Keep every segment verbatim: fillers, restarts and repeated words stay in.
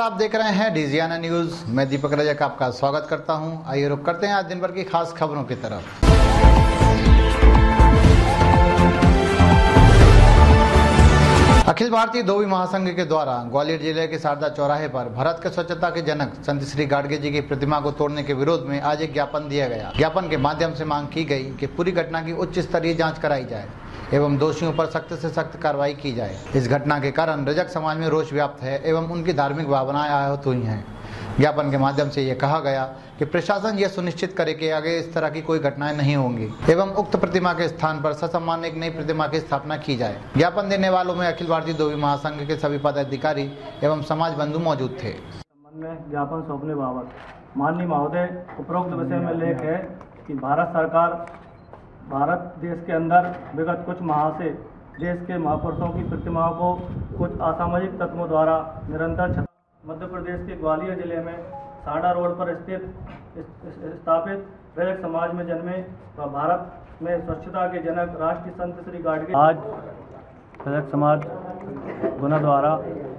नमस्कार, आप देख रहे हैं डीजीआना न्यूज। मैं दीपक रजक आपका स्वागत करता हूं। आइए रुक करते हैं आज दिन भर की खास खबरों की तरफ। अखिल भारतीय धोबी महासंघ के द्वारा ग्वालियर जिले के शारदा चौराहे पर भारत के स्वच्छता के जनक संत श्री गाडगे जी की प्रतिमा को तोड़ने के विरोध में आज एक ज्ञापन दिया गया। ज्ञापन के माध्यम से मांग की गई कि पूरी घटना की उच्च स्तरीय जांच कराई जाए एवं दोषियों पर सख्त से सख्त कार्रवाई की जाए। इस घटना के कारण रजक समाज में रोष व्याप्त है एवं उनकी धार्मिक भावनाएं आहत हुई हैं। ज्ञापन के माध्यम से ये कहा गया कि प्रशासन यह सुनिश्चित करे कि आगे इस तरह की कोई घटनाएं नहीं होंगी एवं उक्त प्रतिमा के स्थान पर ससम्मान एक नई प्रतिमा की स्थापना की जाए। ज्ञापन देने वालों में अखिल भारतीय धोबी महासंघ के सभी पदाधिकारी एवं समाज बंधु मौजूद थे। संबंध में ज्ञापन सौंपने बाबत माननीय महोदय, उपरोक्त विषय में लेख है कि भारत सरकार भारत देश के अंदर विगत कुछ माह से देश के महापुरुषों की प्रतिमाओं को कुछ असामाजिक तत्वों द्वारा निरंतर मध्य प्रदेश के ग्वालियर जिले में साड़ा रोड पर स्थित स्थापित रजक समाज में जन्मे व भारत में स्वच्छता के जनक राष्ट्रीय संत श्री गाडगे आज रजक समाज गुना द्वारा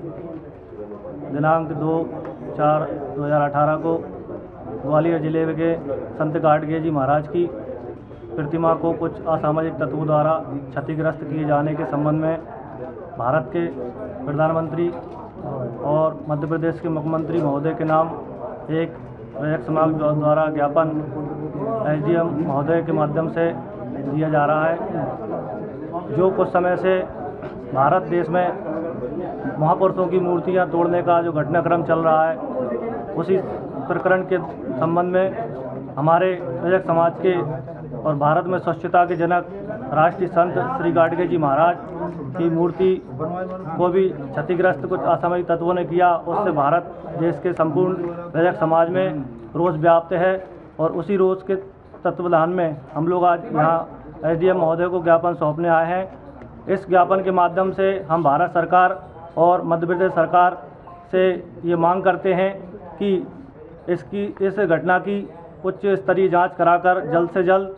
दिनांक दो चार दो हज़ार अठारह को ग्वालियर जिले के संत गाडगे जी महाराज की प्रतिमा को कुछ असामाजिक तत्वों द्वारा क्षतिग्रस्त किए जाने के संबंध में भारत के प्रधानमंत्री और मध्य प्रदेश के मुख्यमंत्री महोदय के नाम एक रजक समाज द्वारा ज्ञापन एसडीएम महोदय के माध्यम से दिया जा रहा है। जो कुछ समय से भारत देश में महापुरुषों की मूर्तियां तोड़ने का जो घटनाक्रम चल रहा है, उसी प्रकरण के संबंध में हमारे रजक समाज के और भारत में स्वच्छता के जनक राष्ट्रीय संत श्री गाडगे जी महाराज की मूर्ति को भी क्षतिग्रस्त कुछ असामाजिक तत्वों ने किया। उससे भारत देश के संपूर्ण रजक समाज में रोष व्याप्त है और उसी रोष के तत्वावधान में हम लोग आज यहाँ एसडीएम महोदय को ज्ञापन सौंपने आए हैं। इस ज्ञापन के माध्यम से हम भारत सरकार और मध्य प्रदेश सरकार से ये मांग करते हैं कि इसकी इस घटना की उच्च स्तरीय जांच कराकर जल्द से जल्द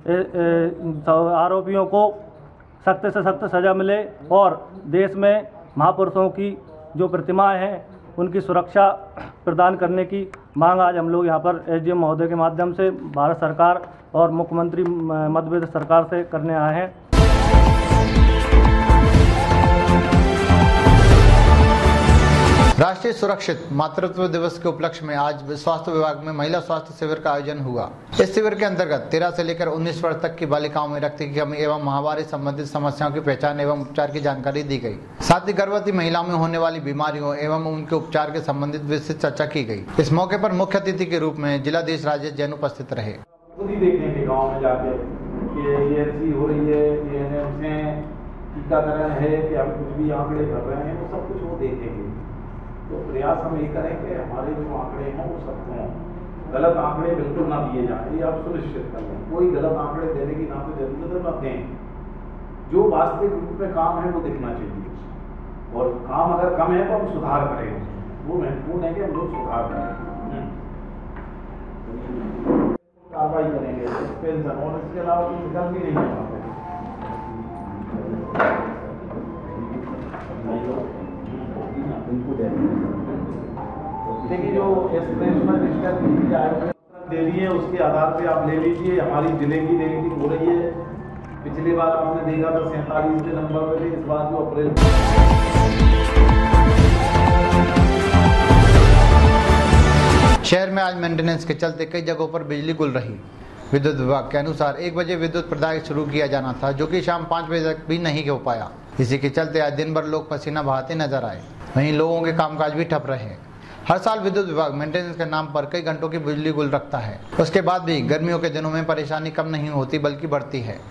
आरोपियों को सख्त से सख्त सज़ा मिले और देश में महापुरुषों की जो प्रतिमाएं हैं उनकी सुरक्षा प्रदान करने की मांग आज हम लोग यहाँ पर एसडीएम महोदय के माध्यम से भारत सरकार और मुख्यमंत्री मध्य प्रदेश सरकार से करने आए हैं। राष्ट्रीय सुरक्षित मातृत्व दिवस के उपलक्ष्य में आज स्वास्थ्य विभाग में महिला स्वास्थ्य शिविर का आयोजन हुआ। इस शिविर के अंतर्गत तेरह से लेकर उन्नीस वर्ष तक की बालिकाओं में रक्त की कमी एवं माहवारी संबंधित समस्याओं की पहचान एवं उपचार की जानकारी दी गई। साथ ही गर्भवती महिलाओं में होने वाली बीमारियों एवं उनके उपचार के संबंधित विस्तृत चर्चा की गई। इस मौके पर मुख्य अतिथि के रूप में जिलाधीश राजेश जैन उपस्थित रहे। गाँव में जाके ये हो रही है, टीकाकरण है कि हम कुछ भी आंकड़े भर रहे हैं, वो सब कुछ वो देखेंगे। तो प्रयास हम ये करें कि हमारे जो आंकड़े हैं वो सब हों, गलत आंकड़े बिल्कुल ना दिए जाएं, ये आप सुनिश्चित कर लें। कोई गलत आंकड़े देने की ना तो जरूरत है ना दें। जो वास्तविक रूप में काम है वो दिखना चाहिए, और काम अगर कम है तो हम सुधार करें, वो महत्वपूर्ण है कि हम लोग सुधार करें, कार्रवाई करेंगे पेंशन, और इसके अलावा कोई विकल्प भी नहीं है। देखिए, जो एक्सप्रेशनल डिस्कस आयोग दे रही है उसके आधार पे आप ले लीजिए। हमारी जिले की रेटिंग हो रही है, पिछली बार आपने देखा था सैंतालीस के नंबर पे थे, इस बार जो अप्रैल शहर में आज मेंटेनेंस के चलते कई जगहों पर बिजली गुल रही। विद्युत विभाग के अनुसार एक बजे विद्युत प्रदाय शुरू किया जाना था, जो कि शाम पाँच बजे तक भी नहीं हो पाया। इसी के चलते आज दिन भर लोग पसीना बहाते नजर आए। वहीं लोगों के कामकाज भी ठप रहे। हर साल विद्युत विभाग मेंटेनेंस के नाम पर कई घंटों की बिजली गुल रखता है। उसके बाद भी गर्मियों के दिनों में परेशानी कम नहीं होती बल्कि बढ़ती है।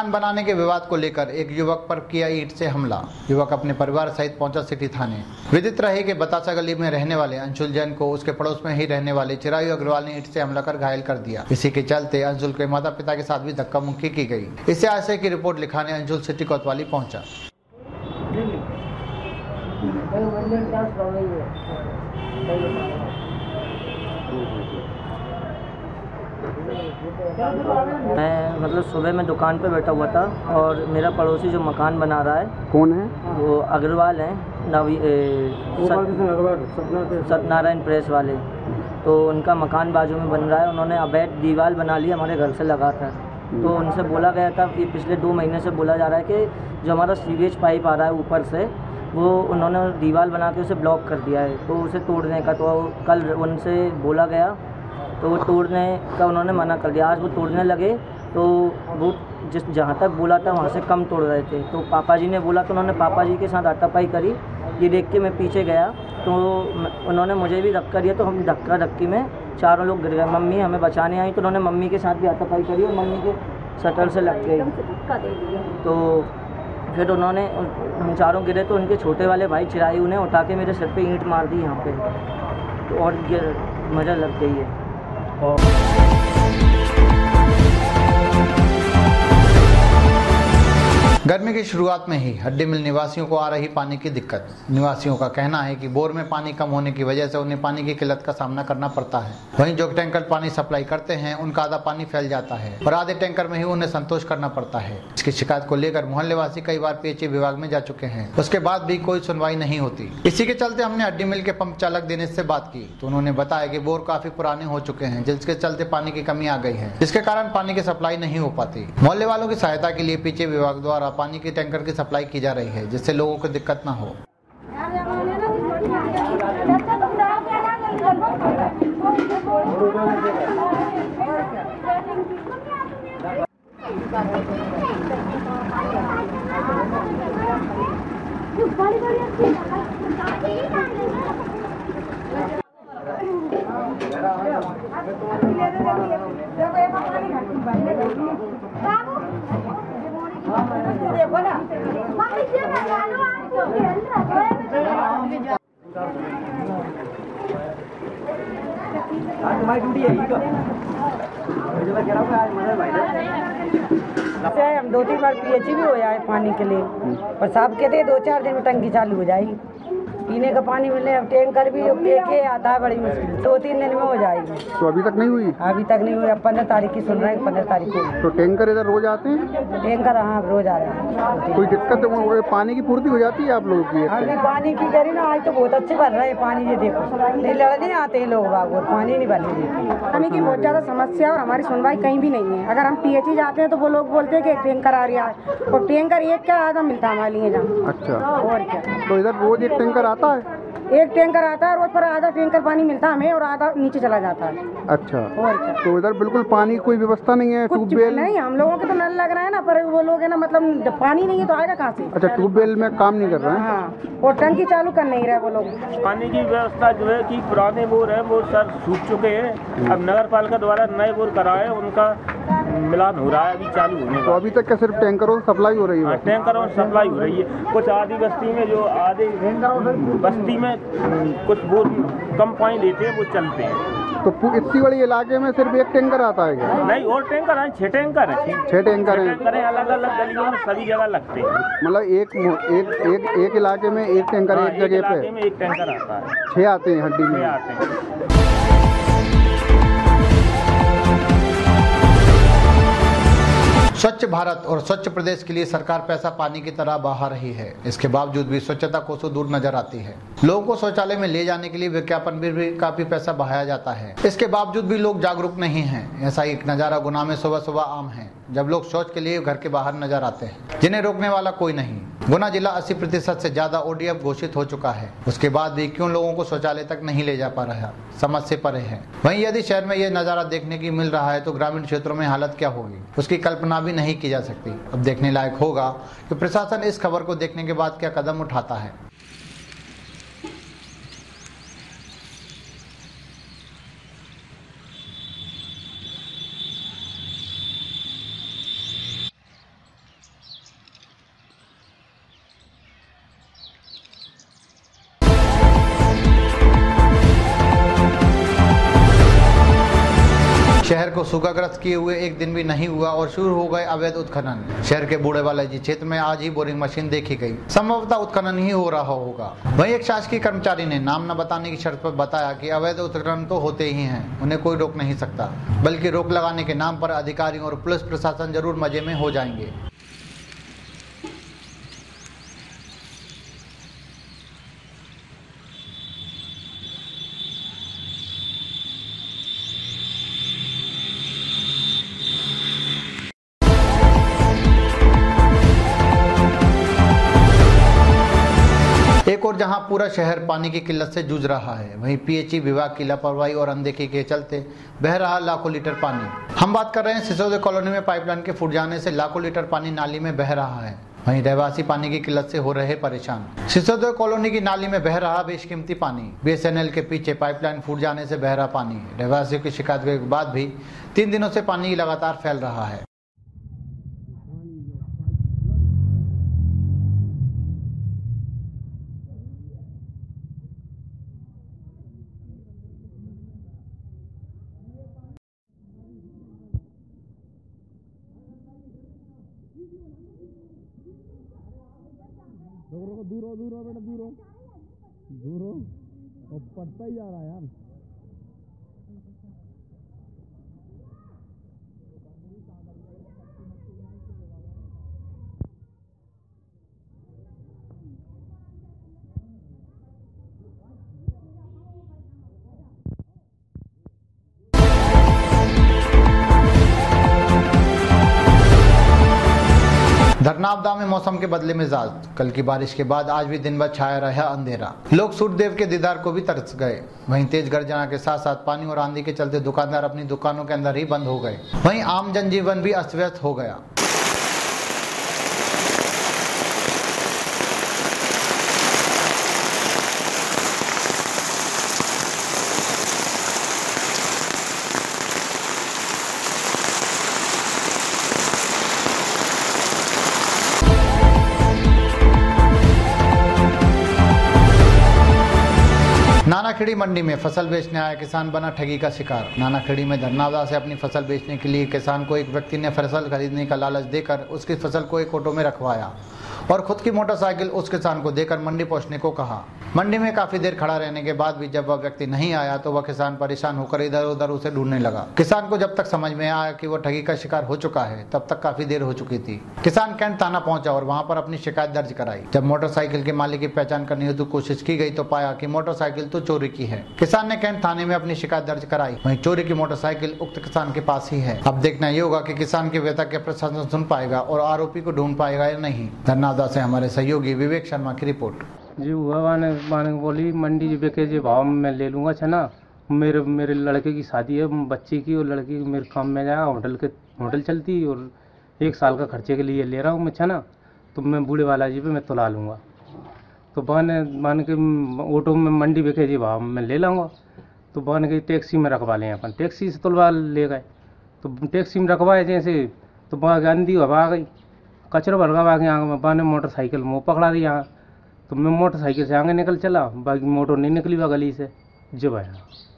मकान बनाने के विवाद को लेकर एक युवक पर किया ईंट से हमला। युवक अपने परिवार सहित पहुंचा सिटी थाने। विदित रहे कि बतासा गली में रहने वाले अंशुल जैन को उसके पड़ोस में ही रहने वाले चिरायु अग्रवाल ने ईंट से हमला कर घायल कर दिया। इसी के चलते अंशुल के माता पिता के साथ भी धक्का मुक्की की गई। इससे आशय की रिपोर्ट लिखाने अंशुल सिटी कोतवाली पहुंचा। मैं मतलब सुबह में दुकान पे बैठा हुआ था और मेरा पड़ोसी जो मकान बना रहा है, कौन है वो अग्रवाल हैं, नवी सत्यनारायण प्रेस वाले। तो उनका मकान बाजू में बन रहा है। उन्होंने अवैध दीवार बना ली हमारे घर से लगा था। तो उनसे बोला गया था कि पिछले दो महीने से बोला जा रहा है कि जो हमारा सीवेज पाइप आ रहा है ऊपर से, वो उन्होंने दीवार बना के उसे ब्लॉक कर दिया है, तो उसे तोड़ने का। तो कल उनसे बोला गया तो वो तोड़ने का उन्होंने मना कर दिया। आज वो तोड़ने लगे तो वो जिस जहाँ तक बोला था वहाँ से कम तोड़ रहे थे। तो पापा जी ने बोला तो उन्होंने पापा जी के साथ हाथापाई करी। ये देख के मैं पीछे गया तो उन्होंने मुझे भी धक्का दिया। तो हम धक्का धक्की में चारों लोग गिर गए। मम्मी हमें बचाने आई तो उन्होंने मम्मी के साथ भी हाथापाई करी और मम्मी के शटर से लग गई। तो फिर उन्होंने हम चारों गिरे तो उनके छोटे वाले भाई चिरायु ने उठा के मेरे सिर पे ईंट मार दी यहाँ पे। तो और मज़ा लग गई है। गर्मी की शुरुआत में ही हड्डी मिल निवासियों को आ रही पानी की दिक्कत। निवासियों का कहना है कि बोर में पानी कम होने की वजह से उन्हें पानी की किल्लत का सामना करना पड़ता है। वहीं जो टैंकर पानी सप्लाई करते हैं उनका आधा पानी फैल जाता है और आधे टैंकर में ही उन्हें संतोष करना पड़ता है। इसकी शिकायत को लेकर मोहल्ले वासी कई बार पीएचई विभाग में जा चुके हैं, उसके बाद भी कोई सुनवाई नहीं होती। इसी के चलते हमने हड्डी मिल के पंप चालक दिनेश से बात की तो उन्होंने बताया कि बोर काफी पुराने हो चुके हैं, जिसके चलते पानी की कमी आ गई है, जिसके कारण पानी की सप्लाई नहीं हो पाती। मोहल्ले वालों की सहायता के लिए पीएचई विभाग द्वारा पानी की टैंकर की सप्लाई की जा रही है, जिससे लोगों को दिक्कत न हो। हम दो तीन बार पीएचई भी हो जाए पानी के लिए, पर साहब कहते हैं दो चार दिन में टंकी चालू हो जाएगी। पीने का पानी मिलने अब टैंकर भी लेके आता है, बड़ी मुश्किल दो तीन दिन में हो जाएगी। तो अभी तक नहीं हुई? अभी तक नहीं हुई। अब पंद्रह तारीख की सुन रहे हैं, पंद्रह तारीख को। तो टैंकर इधर रोज आते हैं? टैंकर हाँ रोज आ रहे हैं। कोई दिक्कत पानी की पूर्ति हो जाती है आप लोगों की? अभी पानी की करी ना, आज तो बहुत अच्छे भर रहे हैं पानी। ये देखो नहीं लड़ने आते हैं लोग बाग और पानी नहीं भरने देते। पानी की बहुत ज़्यादा समस्या और हमारी सुनवाई कहीं भी नहीं है। अगर हम पीएचई जाते हैं तो वो लोग बोलते हैं कि एक टैंकर आ रहा है और टैंकर एक क्या आधा मिलता है हमारे लिए जहाँ। अच्छा, और क्या? तो इधर रोज एक टैंकर आता है? एक टैंकर आता है रोज, पर आधा टैंकर पानी मिलता है हमें और आधा नीचे चला जाता है। अच्छा, और क्या? तो इधर बिल्कुल पानी की कोई व्यवस्था नहीं है? ट्यूबवेल नहीं, हम लोगों के तो नल लग रहा है ना, पर वो लोग है ना, मतलब जब पानी नहीं है तो आएगा कहाँ से? अच्छा, ट्यूबवेल में काम नहीं कर रहा है? हाँ, और टंकी चालू कर नहीं रहे वो लोग। पानी की व्यवस्था जो है कि पुराने बोर है वो सर सूख चुके हैं। अब नगर पालिका द्वारा नए बोर कराए, उनका मिलान हो रहा है, अभी चालू होने का। तो अभी तक क्या सिर्फ टैंकरों से सप्लाई हो रही है? टैंकरों से सप्लाई हो रही है। कुछ आधी बस्ती में जो आधे बस्ती में कुछ बोर कम पानी देते हैं वो चलते हैं। तो इतनी बड़ी इलाके में सिर्फ एक टैंकर आता है क्या? नहीं, और टैंकर हैं, छह टैंकर हैं। छह टैंकर हैं? टैंकर हैं, अलग अलग गलियों में सभी जगह लगते हैं। मतलब एक एक एक एक इलाके में एक टैंकर हाँ, एक जगह पे? एक में एक टैंकर आता है। छह आते हैं हड्डी में? छह आते हैं। स्वच्छ भारत और स्वच्छ प्रदेश के लिए सरकार पैसा पानी की तरह बहा रही है। इसके बावजूद भी स्वच्छता कोसों दूर नजर आती है। लोगों को शौचालय में ले जाने के लिए विज्ञापन भी, भी काफी पैसा बहाया जाता है। इसके बावजूद भी लोग जागरूक नहीं हैं। ऐसा ही एक नजारा गुना में सुबह सुबह आम है, जब लोग शौच के लिए घर के बाहर नजर आते हैं, जिन्हें रोकने वाला कोई नहीं। गुना जिला अस्सी प्रतिशत से ज्यादा ओडीएफ घोषित हो चुका है, उसके बाद भी क्यों लोगों को शौचालय तक नहीं ले जा पा रहा, समझ से परे है। वहीं यदि शहर में यह नजारा देखने की मिल रहा है तो ग्रामीण क्षेत्रों में हालत क्या होगी, उसकी कल्पना भी नहीं की जा सकती। अब देखने लायक होगा कि प्रशासन इस खबर को देखने के बाद क्या कदम उठाता है। शहर को सूखाग्रस्त किए हुए एक दिन भी नहीं हुआ और शुरू हो गए अवैध उत्खनन। शहर के बूढ़े बालाजी क्षेत्र में आज ही बोरिंग मशीन देखी गई। संभवतः उत्खनन ही हो रहा होगा। वहीं एक शासकीय कर्मचारी ने नाम न बताने की शर्त पर बताया कि अवैध उत्खनन तो होते ही हैं, उन्हें कोई रोक नहीं सकता, बल्कि रोक लगाने के नाम पर अधिकारी और पुलिस प्रशासन जरूर मजे में हो जाएंगे। एक और जहां पूरा शहर पानी की किल्लत से जूझ रहा है, वहीं पीएचई विभाग की लापरवाही और अनदेखी के चलते बह रहा लाखों लीटर पानी। हम बात कर रहे हैं सिसोदिया कॉलोनी में पाइपलाइन के फूट जाने से लाखों लीटर पानी नाली में बह रहा है। वहीं रहवासी पानी की किल्लत से हो रहे परेशान। सिसोदिया कॉलोनी की नाली में बह रहा बेशकीमती पानी। बीएसएनएल के पीछे पाइपलाइन फूट जाने से बह रहा पानी। रहवासियों की शिकायत के बाद भी तीन दिनों से पानी लगातार फैल रहा है। दूर हो दूर हो बेटा दूर हो दूर हो और पड़ता ही जा रहा है यार। धरना आपदा में मौसम के बदले मिजाज। कल की बारिश के बाद आज भी दिन भर छाया रहा अंधेरा। लोग सूर्यदेव के दीदार को भी तरस गए। वहीं तेज गर्जना के साथ साथ पानी और आंधी के चलते दुकानदार अपनी दुकानों के अंदर ही बंद हो गए। वहीं आम जनजीवन भी अस्त व्यस्त हो गया। नानाखेड़ी मंडी में फसल बेचने आया किसान बना ठगी का शिकार। नानाखेड़ी में धरनादा से अपनी फसल बेचने के लिए किसान को एक व्यक्ति ने फसल खरीदने का लालच देकर उसकी फसल को एक ऑटो में रखवाया और खुद की मोटरसाइकिल उस किसान को देकर मंडी पहुंचने को कहा। मंडी में काफी देर खड़ा रहने के बाद भी जब वह व्यक्ति नहीं आया तो वह किसान परेशान होकर इधर उधर उसे ढूंढने लगा। किसान को जब तक समझ में आया कि वह ठगी का शिकार हो चुका है तब तक काफी देर हो चुकी थी। किसान कैंट थाना पहुंचा और वहां पर अपनी शिकायत दर्ज कराई। जब मोटरसाइकिल के मालिक की पहचान करने हेतु कोशिश की गई तो पाया कि मोटरसाइकिल तो चोरी की है। किसान ने कैंट थाने में अपनी शिकायत दर्ज कराई। वहीं चोरी की मोटरसाइकिल उक्त किसान के पास ही है। अब देखना ये होगा कि किसान की व्यथा के प्रशासन सुन पाएगा और आरोपी को ढूंढ पाएगा या नहीं। धरनादा से हमारे सहयोगी विवेक शर्मा की रिपोर्ट। जी हुआ माने माने बोली मंडी बेके जे भाव में ले लूँगा छे ना। मेरे मेरे लड़के की शादी है बच्चे की और लड़की मेरे काम में जाएगा। होटल के होटल चलती और एक साल का खर्चे के लिए ले रहा हूँ मैं छे ना। तो मैं बूढ़े बालाजी पे मैं तुला लूँगा। तो बहन मान के ऑटो में मंडी बेके जी भाव में ले लाऊंगा। तो बहन के टैक्सी में रखवा लें अपन। टैक्सी से तुलवा ले गए तो टैक्सी में रखवाए जैसे तो वहाँ आंधी हवा आ गई, कचरा भरवा के यहाँ बहन मोटरसाइकिल मुँह पकड़ा दी यहाँ। तो मैं मोटरसाइकिल से आगे निकल चला, बाकी मोटर नहीं निकली वह गली से जब आया।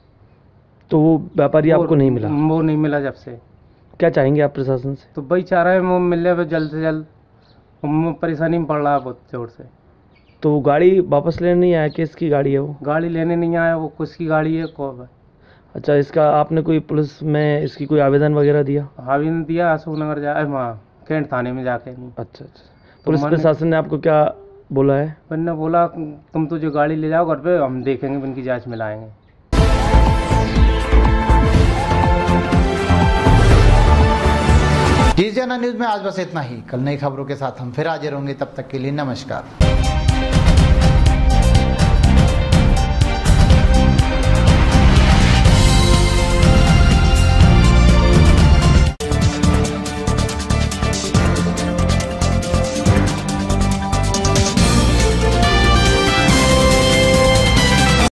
तो वो व्यापारी आपको नहीं मिला? वो नहीं मिला। जब से क्या चाहेंगे आप प्रशासन से? तो भाई चाह रहा है वो मिल जाए जल्द से जल्द। परेशानी में पड़ रहा है बहुत जोर से। तो वो गाड़ी वापस लेने नहीं आया? किसकी गाड़ी है वो? गाड़ी लेने नहीं आया, वो किसकी गाड़ी है कौन है। अच्छा, इसका आपने कोई पुलिस में इसकी कोई आवेदन वगैरह दिया? आवेदन दिया अशोकनगर जाए वहाँ कैंट थाने में जाके। नहीं। अच्छा अच्छा। पुलिस प्रशासन ने आपको क्या बोला है? मैंने बोला तुम तो जो गाड़ी ले जाओ घर पे, हम देखेंगे उनकी जांच में लाएंगे। जी न्यूज में आज बस इतना ही। कल नई खबरों के साथ हम फिर हाजिर होंगे, तब तक के लिए नमस्कार।